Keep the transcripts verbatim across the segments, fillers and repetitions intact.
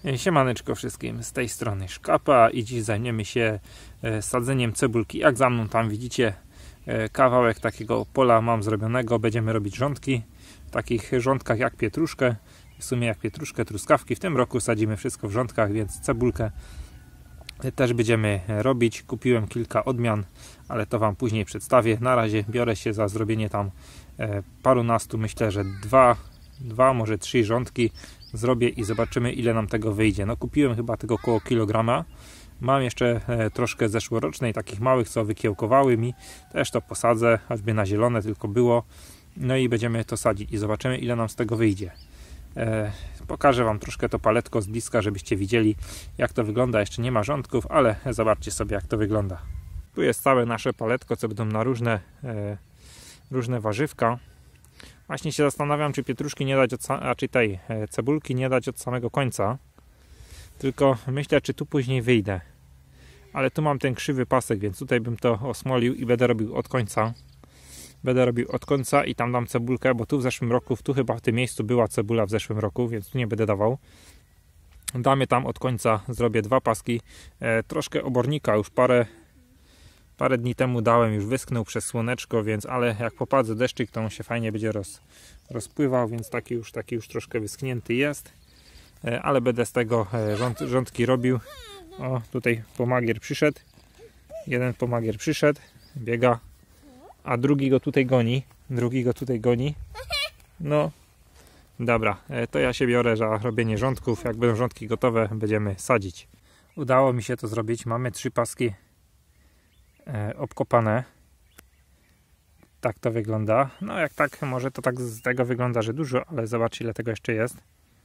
Siemaneczko wszystkim, z tej strony Szkapa i dziś zajmiemy się sadzeniem cebulki. Jak za mną tam widzicie, kawałek takiego pola mam zrobionego. Będziemy robić rządki w takich rządkach jak pietruszkę, w sumie jak pietruszkę, truskawki. W tym roku sadzimy wszystko w rządkach, więc cebulkę też będziemy robić. Kupiłem kilka odmian, ale to wam później przedstawię. Na razie biorę się za zrobienie tam parunastu, myślę, że dwa, dwa może trzy rządki zrobię i zobaczymy, ile nam tego wyjdzie. No kupiłem chyba tego około kilograma. Mam jeszcze e, troszkę zeszłorocznej, takich małych, co wykiełkowały mi. Też to posadzę, choćby na zielone tylko było. No i będziemy to sadzić i zobaczymy, ile nam z tego wyjdzie. E, pokażę wam troszkę to paletko z bliska, żebyście widzieli, jak to wygląda. Jeszcze nie ma rządków, ale zobaczcie sobie, jak to wygląda. Tu jest całe nasze paletko, co będą na różne, e, różne warzywka. Właśnie się zastanawiam, czy pietruszki nie dać, od, a czy tej cebulki nie dać od samego końca. Tylko myślę, czy tu później wyjdę. Ale tu mam ten krzywy pasek, więc tutaj bym to osmolił i będę robił od końca. Będę robił od końca i tam dam cebulkę, bo tu w zeszłym roku, tu chyba w tym miejscu była cebula w zeszłym roku, więc tu nie będę dawał. Damy tam od końca, zrobię dwa paski. E, troszkę obornika już parę Parę dni temu dałem, już wyschnął przez słoneczko, więc ale jak popadze deszczyk, to on się fajnie będzie roz, rozpływał, więc taki już, taki już troszkę wyschnięty jest. Ale będę z tego rząd, rządki robił. O, tutaj pomagier przyszedł. Jeden pomagier przyszedł, biega, a drugi go tutaj goni. Drugi go tutaj goni. No, dobra, to ja się biorę za robienie rządków. Jak będą rządki gotowe, będziemy sadzić. Udało mi się to zrobić. Mamy trzy paski obkopane. Tak to wygląda. No jak tak, może to tak z tego wygląda, że dużo, ale zobaczcie, ile tego jeszcze jest.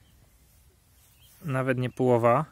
Nawet nie połowa.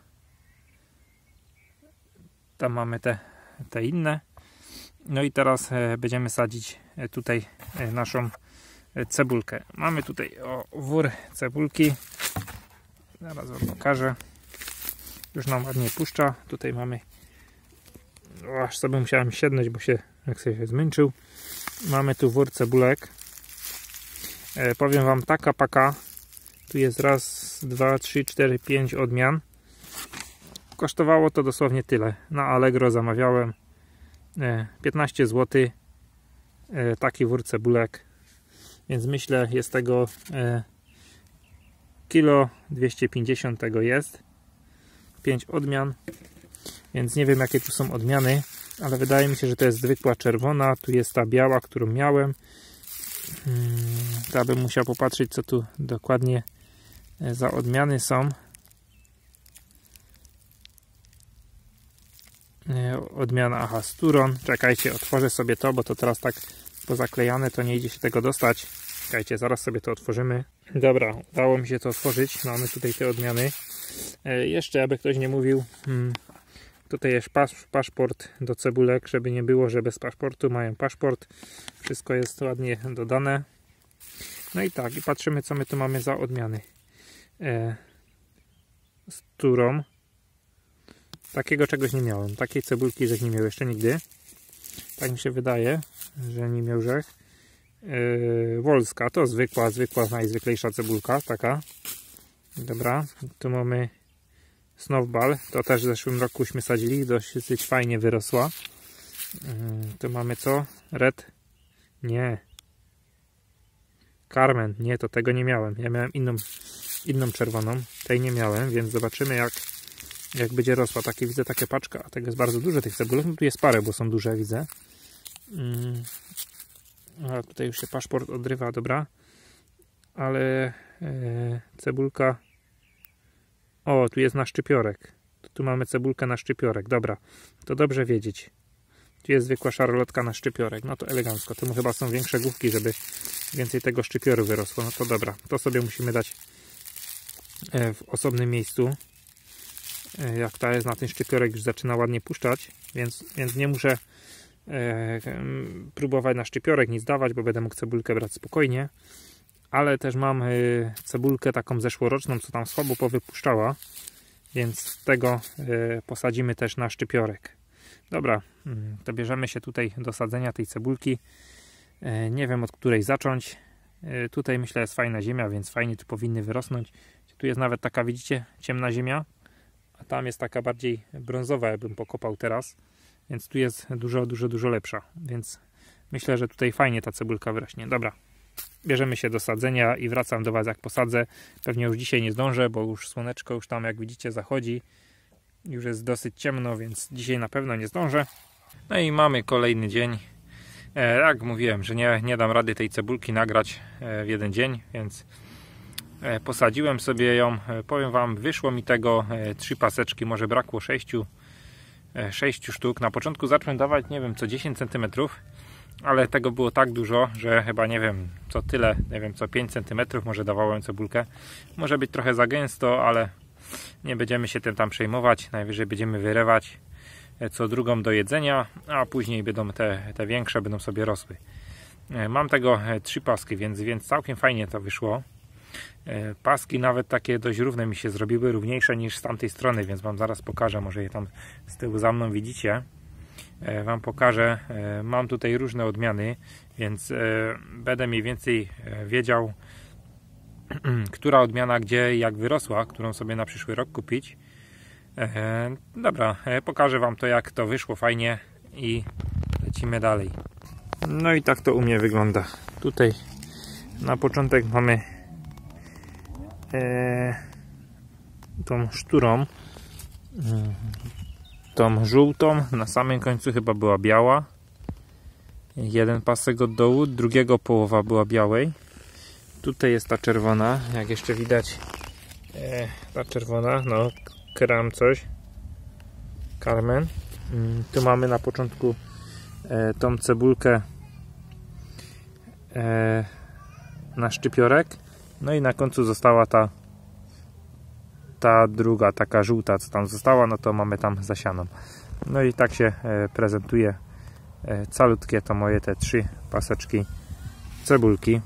Tam mamy te, te inne. No i teraz będziemy sadzić tutaj naszą cebulkę. Mamy tutaj o, wór cebulki. Zaraz wam pokażę. Już nam ładnie puszcza. Tutaj mamy, o, aż sobie musiałem siednąć, bo się jak sobie się zmęczył. Mamy tu wór cebulek. E, powiem wam, taka paka. Tu jest raz, dwa, trzy, cztery, pięć odmian. Kosztowało to dosłownie tyle. Na Allegro zamawiałem e, piętnaście złotych. E, taki wór cebulek. Więc myślę, jest tego e, kilo dwieście pięćdziesiąt tego jest. pięć odmian. Więc nie wiem, jakie tu są odmiany, ale wydaje mi się, że to jest zwykła czerwona. Tu jest ta biała, którą miałem. Hmm, bym musiał popatrzeć, co tu dokładnie za odmiany są. Odmiana, aha, Sturon. Czekajcie, otworzę sobie to, bo to teraz tak pozaklejane, to nie idzie się tego dostać. Czekajcie, zaraz sobie to otworzymy. Dobra, udało mi się to otworzyć. Mamy tutaj te odmiany. E, jeszcze, aby ktoś nie mówił, hmm, tutaj jest pasz, paszport do cebulek, żeby nie było, że bez paszportu. Mają paszport. Wszystko jest ładnie dodane. No i tak, i patrzymy, co my tu mamy za odmiany. E, Sturon. Takiego czegoś nie miałem. Takiej cebulki, że nie miał jeszcze nigdy. Tak mi się wydaje, że nie miał rzech. Yy, Wolska, to zwykła, zwykła, najzwyklejsza cebulka, taka. Dobra, tu mamy Snowball, to też w zeszłym roku sadzili, dosyć fajnie wyrosła. Yy, tu mamy co? Red? Nie. Carmen, nie, to tego nie miałem. Ja miałem inną, inną czerwoną, tej nie miałem, więc zobaczymy, jak jak będzie rosła. Takie widzę, takie paczka, a tego jest bardzo dużo tych cebulek. No tu jest parę, bo są duże, widzę. Hmm. A tutaj już się paszport odrywa, dobra. Ale e, cebulka. O, tu jest na szczypiorek. Tu mamy cebulkę na szczypiorek, dobra. To dobrze wiedzieć. Tu jest zwykła szarlotka na szczypiorek. No to elegancko. Tu chyba są większe główki, żeby więcej tego szczypioru wyrosło. No to dobra. To sobie musimy dać e, w osobnym miejscu. Jak ta jest na ten szczypiorek, już zaczyna ładnie puszczać, więc, więc nie muszę e, próbować na szczypiorek nic dawać, bo będę mógł cebulkę brać spokojnie. Ale też mam e, cebulkę taką zeszłoroczną, co tam słabo powypuszczała, więc tego e, posadzimy też na szczypiorek. Dobra, to bierzemy się tutaj do sadzenia tej cebulki. E, nie wiem, od której zacząć. E, tutaj myślę, jest fajna ziemia, więc fajnie tu powinny wyrosnąć. Tu jest nawet taka, widzicie, ciemna ziemia. a tam jest taka bardziej brązowa, jakbym pokopał teraz, więc tu jest dużo, dużo, dużo lepsza, więc myślę, że tutaj fajnie ta cebulka wyrośnie. Dobra, bierzemy się do sadzenia i wracam do Was, jak posadzę. Pewnie już dzisiaj nie zdążę, bo już słoneczko już tam, jak widzicie, zachodzi. Już jest dosyć ciemno, więc dzisiaj na pewno nie zdążę. No i mamy kolejny dzień. E, jak mówiłem, że nie, nie dam rady tej cebulki nagrać e, w jeden dzień, więc e, posadziłem sobie ją. E, powiem Wam, wyszło mi tego e, trzy paseczki, może brakło sześciu, e, sześciu sztuk. Na początku zacząłem dawać, nie wiem, co dziesięć centymetrów, ale tego było tak dużo, że chyba nie wiem, co tyle, nie wiem, co pięć centymetrów może dawałem cebulkę. Może być trochę za gęsto, ale nie będziemy się tym tam przejmować. Najwyżej będziemy wyrywać co drugą do jedzenia, a później będą te, te większe będą sobie rosły. Mam tego trzy paski, więc, więc całkiem fajnie to wyszło. Paski nawet takie dość równe mi się zrobiły, równiejsze niż z tamtej strony, więc Wam zaraz pokażę, może je tam z tyłu za mną widzicie. Wam pokażę. Mam tutaj różne odmiany, więc będę mniej więcej wiedział, która odmiana gdzie jak wyrosła, którą sobie na przyszły rok kupić. E, dobra, e, pokażę Wam to, jak to wyszło fajnie i lecimy dalej. No i tak to u mnie wygląda. Tutaj na początek mamy e, tą szturą, tą żółtą, na samym końcu chyba była biała. Jeden pasek od dołu, drugiego połowa była białej. Tutaj jest ta czerwona, jak jeszcze widać, e, ta czerwona, no kram coś, Carmen. Tu mamy na początku e, tą cebulkę e, na szczypiorek, no i na końcu została ta ta druga, taka żółta, co tam została, no to mamy tam zasianą. No i tak się e, prezentuje e, calutkie to moje te trzy paseczki cebulki.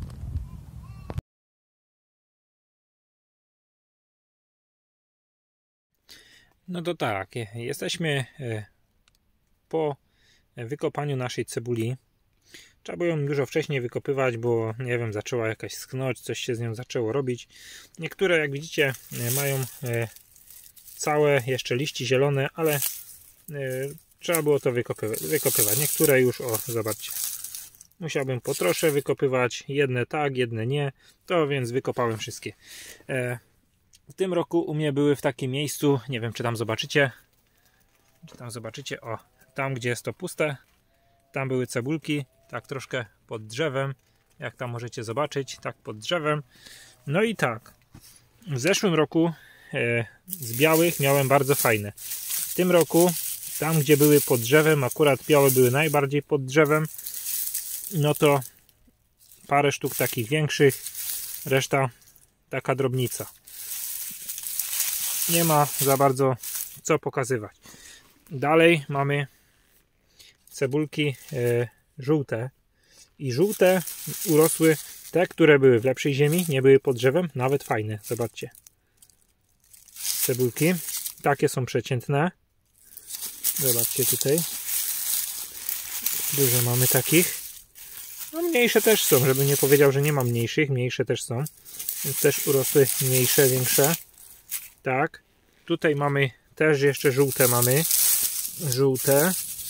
No to tak, jesteśmy po wykopaniu naszej cebuli. Trzeba było ją dużo wcześniej wykopywać, bo nie wiem, zaczęła jakaś sknąć, coś się z nią zaczęło robić. Niektóre, jak widzicie, mają całe jeszcze liści zielone, ale trzeba było to wykopywać. Niektóre już, o, zobaczcie. Musiałbym po trosze wykopywać, jedne tak, jedne nie, to więc wykopałem wszystkie. W tym roku u mnie były w takim miejscu, nie wiem, czy tam zobaczycie, czy tam zobaczycie, o, tam gdzie jest to puste, tam były cebulki, tak troszkę pod drzewem, jak tam możecie zobaczyć, tak pod drzewem. No i tak, w zeszłym roku e, z białych miałem bardzo fajne. W tym roku, tam gdzie były pod drzewem, akurat białe były najbardziej pod drzewem, no to parę sztuk takich większych, reszta taka drobnica. Nie ma za bardzo co pokazywać. Dalej mamy cebulki e, żółte. I żółte urosły te, które były w lepszej ziemi, nie były pod drzewem, nawet fajne. Zobaczcie. Cebulki. Takie są przeciętne. Zobaczcie tutaj. Dużo mamy takich. No mniejsze też są, żeby nie powiedział, że nie ma mniejszych. Mniejsze też są. Więc też urosły mniejsze, większe. Tak. Tutaj mamy też jeszcze żółte mamy. Żółte.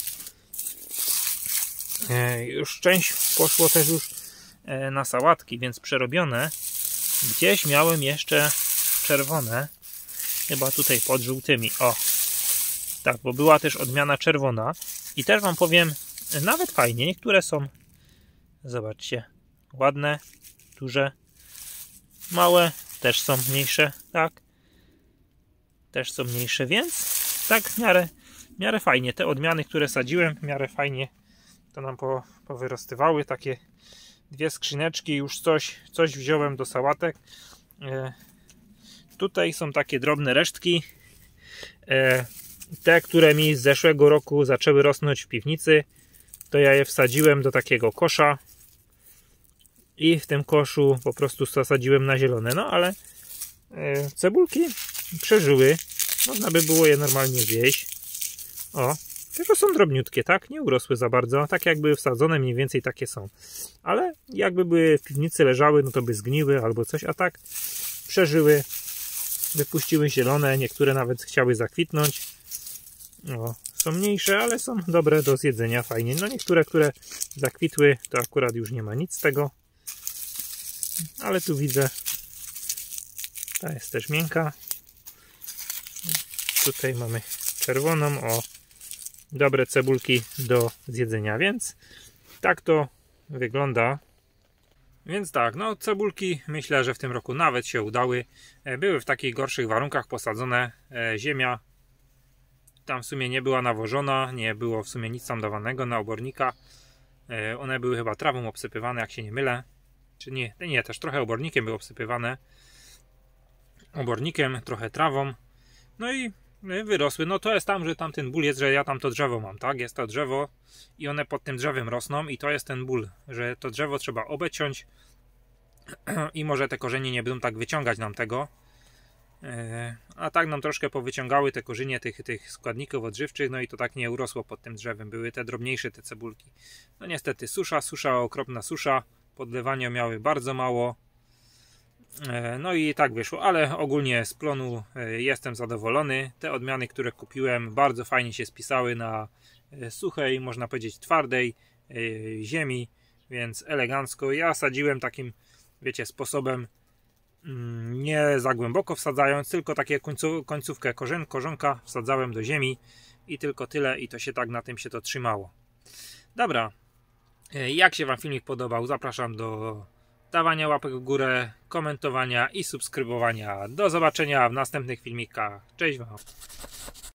E, już część poszło też już e, na sałatki, więc przerobione. Gdzieś miałem jeszcze czerwone. Chyba tutaj pod żółtymi. O. Tak, bo była też odmiana czerwona. I też wam powiem, nawet fajnie. Niektóre są, zobaczcie, ładne, duże, małe, też są mniejsze, tak. Też są mniejsze, więc tak w miarę, w miarę fajnie. Te odmiany, które sadziłem, w miarę fajnie to nam po, powyrostywały. Takie dwie skrzyneczki, już coś, coś wziąłem do sałatek. E, tutaj są takie drobne resztki. E, te, które mi z zeszłego roku zaczęły rosnąć w piwnicy, to ja je wsadziłem do takiego kosza i w tym koszu po prostu zasadziłem na zielone. No ale e, cebulki przeżyły. Można by było je normalnie zjeść. O, tylko są drobniutkie, tak? Nie urosły za bardzo. Tak jak były wsadzone, mniej więcej takie są. Ale jakby były w piwnicy leżały, no to by zgniły albo coś, a tak przeżyły. wypuściły zielone, niektóre nawet chciały zakwitnąć. O, są mniejsze, ale są dobre do zjedzenia, fajnie. No niektóre, które zakwitły, to akurat już nie ma nic z tego. Ale tu widzę, ta jest też miękka. Tutaj mamy czerwoną, o, dobre cebulki do zjedzenia, więc tak to wygląda. Więc tak, no cebulki myślę, że w tym roku nawet się udały. Były w takich gorszych warunkach posadzone. Ziemia tam w sumie nie była nawożona, nie było w sumie nic tam dawanego na obornika. One były chyba trawą obsypywane, jak się nie mylę. Czy nie, nie, też trochę obornikiem były obsypywane. Obornikiem, trochę trawą. No i wyrosły. No to jest tam, że tamten ból jest, że ja tam to drzewo mam, tak? Jest to drzewo i one pod tym drzewem rosną i to jest ten ból, że to drzewo trzeba obeciąć i może te korzenie nie będą tak wyciągać nam tego. A tak nam troszkę powyciągały te korzenie tych, tych składników odżywczych, no i to tak nie urosło pod tym drzewem. Były te drobniejsze te cebulki. No niestety susza, susza, okropna susza. Podlewania miały bardzo mało. No i tak wyszło, ale ogólnie z plonu jestem zadowolony. Te odmiany, które kupiłem, bardzo fajnie się spisały na suchej, można powiedzieć twardej ziemi, więc elegancko. Ja sadziłem takim, wiecie, sposobem, nie za głęboko wsadzając, tylko takie końcu, końcówkę korzeń, korzonka wsadzałem do ziemi i tylko tyle, i to się tak na tym się to trzymało. Dobra, jak się Wam filmik podobał, zapraszam do dawania łapek w górę, komentowania i subskrybowania. Do zobaczenia w następnych filmikach. Cześć Wam!